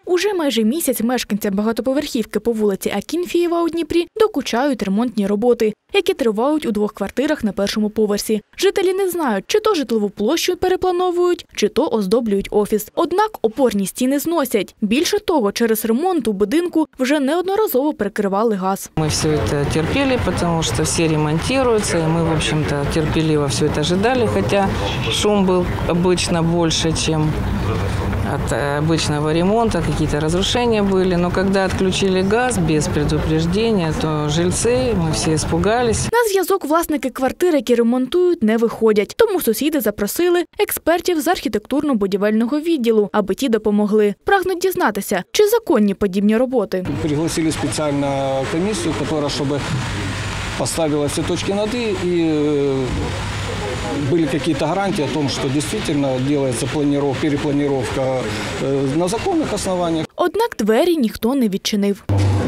Уже майже місяць мешканцям багатоповерхівки по вулиці Акінфієва у Дніпрі докучають ремонтні роботи, які тривають у 2 квартирах на першому поверсі. Жителі не знають, чи то житлову площу переплановують, чи то оздоблюють офіс. Однак опорні стіни зносять. Більше того, через ремонт у будинку вже неодноразово перекривали газ. Ми все це терпіли, тому що всі ремонтуються, і ми, в общем-то, терпеливо все це чекали, хоча шум був обычно більше, ніж от обычного ремонта, какие-то разрушения были. Но когда отключили газ без предупреждения, то жильцы, мы все испугались. На зв'язок власники квартир, які ремонтують, не виходять. Тому сусіди запросили експертів з архітектурно-будівельного відділу, аби ті допомогли. Прагнуть дізнатися, чи законні подібні роботи. Пригласили спеціальну комісію, яка, щоб поставила всі точки над «і», і были какие-то гарантии о том, что действительно делается перепланировка на законных основаниях. Однак двері ніхто не відчинив.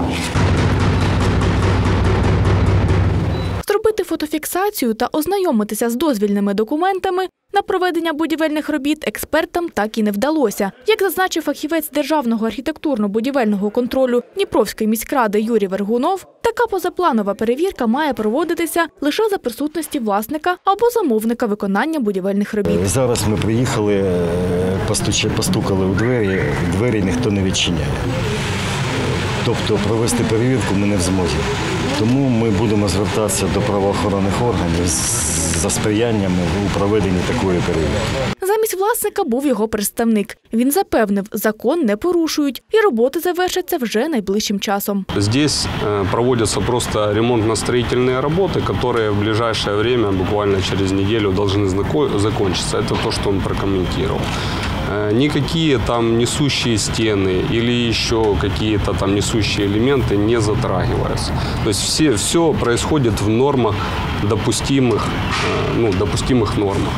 Зробити фотофіксацію та ознайомитися з дозвільними документами на проведення будівельних робіт експертам так і не вдалося. Як зазначив фахівець Державного архітектурно-будівельного контролю Дніпровської міськради Юрій Вергунов, така позапланова перевірка має проводитися лише за присутності власника або замовника виконання будівельних робіт. Зараз ми приїхали, постукали у двері ніхто не відчиняє. Тобто провести перевірку ми не в змозі. Тому ми будемо звертатися до правоохоронних органів за сприянням у проведенні такої перевірки. Замість власника був його представник. Він запевнив, закон не порушують і роботи завершаться вже найближчим часом. Здесь проводятся просто ремонтно-строительные работы, которые в ближайшее время, буквально через неделю, должны закончиться. Это то, что он прокомментировал. Никакие там несущие стены или еще какие-то там несущие элементы не затрагиваются. То есть все происходит в нормах, допустимых нормах.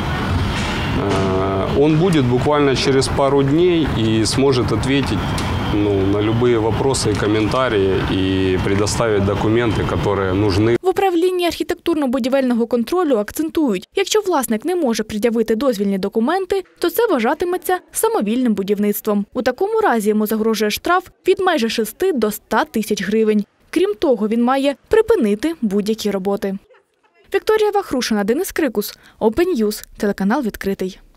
Он будет буквально через пару дней и сможет ответить на любые вопросы и комментарии и предоставить документы, которые нужны. В управлінні архітектурно-будівельного контролю акцентують, якщо власник не може пред'явити дозвільні документи, то це вважатиметься самовільним будівництвом. У такому разі йому загрожує штраф від майже 6 до 100 тисяч гривень. Крім того, він має припинити будь-які роботи. Вікторія Вахрушина, Денис Крикус, Open News, телеканал «Відкритий».